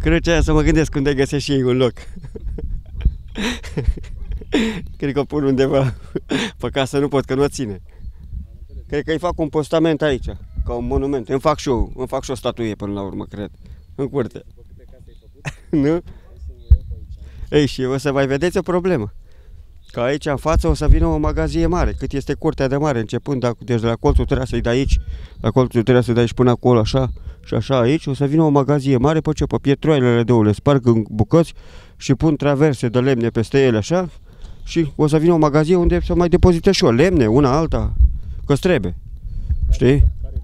Cred ce aia să mă gândesc unde găsesc și ei un loc. Cred că o pun undeva pe casă, nu pot, că nu o ține. Cred că îi fac un postament aici, ca un monument. Îmi fac și o statuie până la urmă, cred. În curte. Nu? Ei, și o să mai vedeți o problemă. Că aici în față o să vină o magazie mare. Cât este curtea de mare, începând deci de la colțul terasei de aici, la colțul terasei de aici până acolo, așa și așa aici, o să vină o magazie mare, pe ce? Pe pietroaiele de le sparg în bucăți și pun traverse de lemne peste ele, așa, și o să vină o magazie unde să mai depozite și o lemne, una alta, că-ți trebuie. Știi?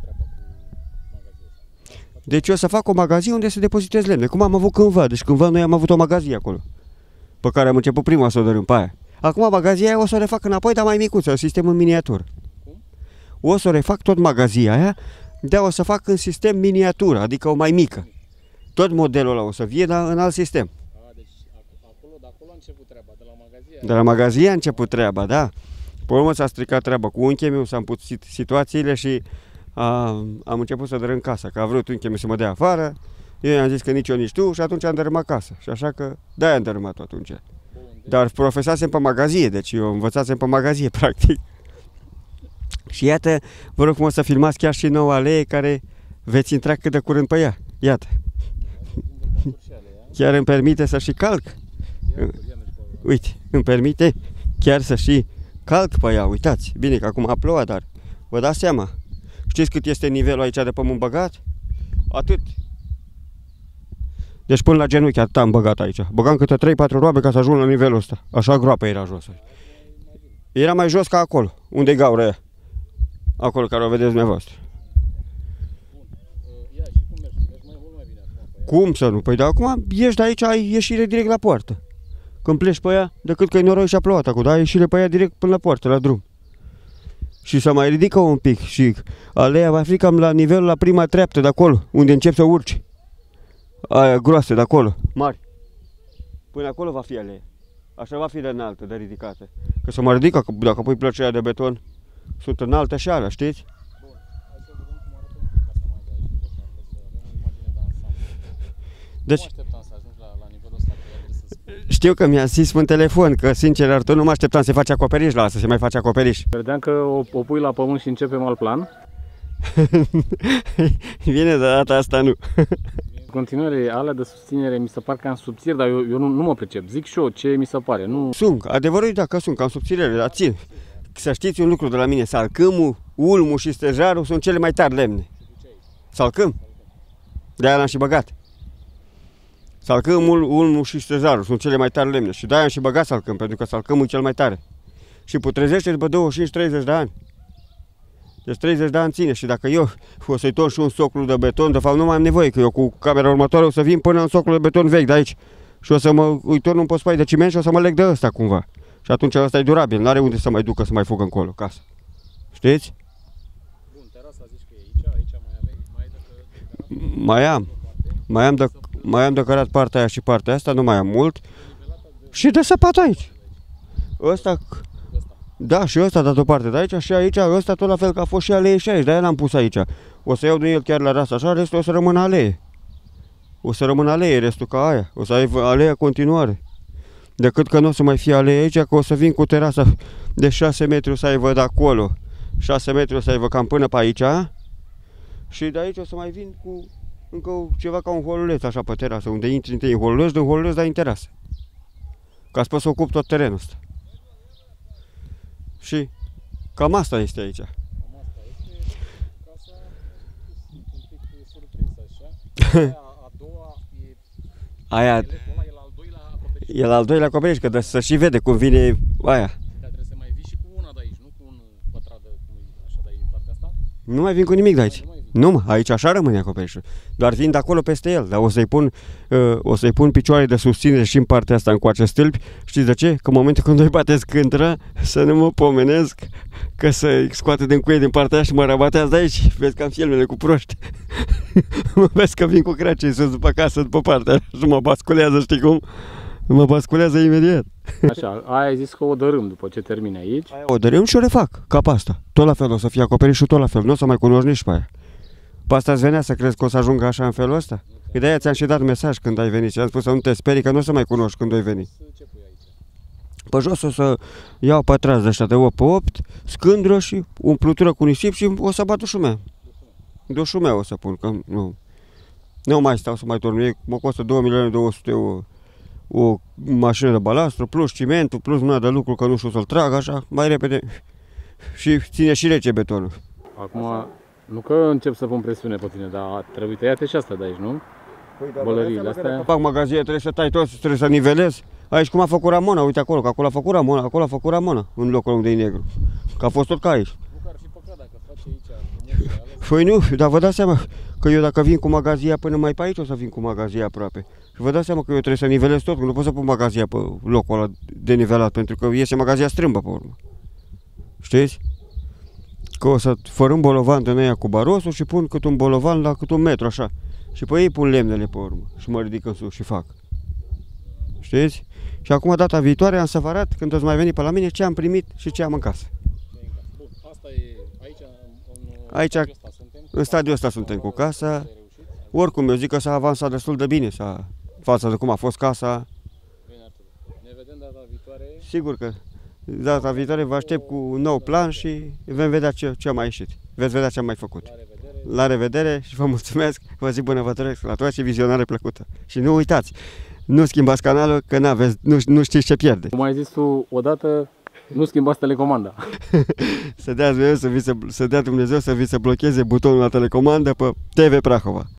Deci o să fac o magazie unde să depozitez lemne, cum am avut cândva. Deci cândva noi am avut o magazie acolo, pe care am început prima să o dărâm pe aia. Acum magazia aia o să o refac înapoi, dar mai micuță, sistem în miniatură. O să o refac tot magazia aia, dar o să fac în sistem miniatură, adică o mai mică. Tot modelul ăla o să vie, dar în alt sistem. Deci de acolo a început treaba, de la magazia. De la magazia a început treaba, da. Pe urmă s-a stricat treaba cu unchiul meu, s-a împut situațiile și am început să dărâm casa, că a vrut unchiul meu să mă dea afară. Eu i-am zis că nici eu, nici tu și atunci am dărâmat casa. Și așa că de-aia am dărâmat atunci. Dar profesasem pe magazie, deci eu învățasem pe magazie, practic. Și iată, vă rog frumos să filmați chiar și noua alee care veți intra cât de curând pe ea. Iată. Chiar îmi permite să și calc. Uite, îmi permite chiar să și calc pe ea, uitați. Bine că acum a plouat, dar vă dați seama. Știți cât este nivelul aici de pământ băgat? Atât. Deci până la genunchi atât am băgat aici. Băgam câte 3-4 roabe ca să ajung la nivelul ăsta. Așa groapă era jos. Era mai jos ca acolo, unde e gaura aia. Acolo care o vedeți dumneavoastră. Cum să nu? Păi de acum ieși de aici, ai ieșire direct la poartă. Când pleci pe ea, decât că e noroi și a plouat acum, dar ai ieșire pe ea direct până la poartă, la drum. Și să mai ridică un pic și aleea va fi cam la nivelul la prima treaptă de acolo, unde încep să urci. Aia groasă de acolo, mari. Până acolo va fi aleea. Așa va fi de înaltă, de ridicată. Că să mă ridică, dacă pui plăcerea de beton, sunt înaltă și alea, știți? Bun, hai să vedem cum arată un pic asta mai de aici, să avem o imagine de ansamblu. Deci, nu mă așteptam să ajungi la nivelul ăsta, că trebuie să spui. știu că mi-a zis în telefon, că sincer, Artur, nu mă așteptam să faci acoperiș la asta, să mai faci acoperiș. Credeam că o pui la pământ și începem alt plan. Bine, de data asta nu. În continuare, alea de susținere mi se par cam subțiri, dar eu nu mă pricep. Zic și eu ce mi se pare. Nu... Sunt, adevărul e dacă sunt, cam subțirele, dar țin. Să știți un lucru de la mine, salcâmul, ulmul și stejarul sunt cele mai tari lemne. Salcâm? De-aia l-am și băgat. Salcâmul, ulmul și stejarul sunt cele mai tari lemne și de-aia am și băgat salcâm, pentru că salcâmul e cel mai tare. Și putrezește după 25-30 de ani. Deci 30 de ani ține și dacă eu o să-i torn și un soclu de beton, de fapt nu mai am nevoie, că eu cu camera următoare o să vin până în soclul de beton vechi de aici și o să îi torn un pospai de ciment și o să mă leg de ăsta cumva. Și atunci ăsta e durabil, n-are unde să mai ducă să mai fugă încolo, casă. Știți? Bun, terasa zici că e aici mai ai mai am de cărat partea aia și partea asta, nu mai am mult. Și de săpat aici. Ăsta... Da, și ăsta dat o parte de aici și aici, ăsta tot la fel că a fost și alee și aici, de-aia l-am pus aici. O să iau din el chiar la ras așa, restul o să rămână alee. O să rămână alee, restul ca aia. O să aibă alee continuare. Decât că nu o să mai fie alee aici, că o să vin cu terasa de 6 metri o să aibă de acolo. 6 metri o să aibă cam până pe aici. Și de aici o să mai vin cu încă ceva ca un holuleț așa pe terasă, unde intri întâi în holuleț, din holuleț dai în terasă. Ca să ocup tot terenul ăsta. Și cam asta este aici. Cam asta este casa, un pic surprinsă așa. A doua e... Aia... Ăla e la al doilea acoperiș. E la al doilea acoperiș, că să și vede cum vine aia. Dar trebuie să mai vii și cu una de aici, nu cu un pătrat de așa de aici din partea asta. Nu mai vin cu nimic de aici. Nu, mă, aici așa rămâne acoperișul. Doar vin de acolo peste el, dar o să-i pun picioare de susținere și în partea asta încoace stâlpi. Știți de ce? Că în momentul când o-i bate scântra, să nu mă pomenesc, că să scoate din cuie din partea aia și mă rabatează de aici. Vezi ca în filmele cu proști. Mă vezi că vin cu cracii sus după casă, după partea aia și mă basculează, știi cum? Mă basculează imediat. Așa, aia ai zis că o dărâm după ce termine aici. Aia o dărâm și o refac, ca pe asta. Tot la fel o să fie acoperișul, tot la fel. Nu o să mai cunoști nici pe aia. Pe asta-ți venea să crezi că o să ajungă așa în felul ăsta? Că de-aia ți-am și dat mesaj când ai venit și am spus să nu te sperii, că nu o să mai cunoști când ai venit. Ce pui aici? Pe jos o să iau pătrați de ăștia de 8 pe 8, scândură și umplutură cu nisip și o să bat dușumea. Dușumea o să pun, că nu mai stau să mai torn. Mă costă 2.200.000 o mașină de balastru, plus cimentul, plus mâna de lucru, că nu știu să-l trag așa, mai repede. Și ține și rece betonul. Acum, nu că încep să pun presiune pe tine, dar trebuie tăiate și astea de aici, nu? Bolăriile astea. Dacă fac magazie, trebuie să tai toți, trebuie să nivelezi. Aici cum a făcut Ramona, uite acolo, că acolo a făcut Ramona, acolo a făcut Ramona, în locul unde e negru. Că a fost tot ca aici. Nu că ar fi păcat dacă face aici. Păi nu, dar vă dați seama că eu dacă vin cu magazia până mai pe aici o să vin cu magazia aproape. Și vă dați seama că eu trebuie să nivelez tot, că nu pot să pun magazia pe locul ăla de nivelat, pentru că iese magazia strâmbă pe urmă. Știți? Că o să fărâm bolovan din aia cu barosul și pun cât un bolovan la cât un metru, așa. Și pe ei pun lemnele pe urmă și mă ridic în sus și fac. Știți? Și acum data viitoare am să vă arăt, când o mai veni pe la mine, ce am primit și ce am în casă. Bun, asta e Aici, în stadiul ăsta suntem cu casa. Oricum, eu zic că s-a avansat destul de bine față de cum a fost casa. Ne vedem data viitoare. Sigur că data viitoare vă aștept cu un nou plan și vom vedea ce a mai ieșit. Veți vedea ce am mai făcut. La revedere și vă mulțumesc, vă zic bună vă trăiesc la toți și vizionare plăcută. Și nu uitați, nu schimbați canalul că nu știți ce pierde. Cum ai zis tu odată, nu schimbați telecomanda. Să dea Dumnezeu să vi se blocheze butonul la telecomandă pe TV Prahova.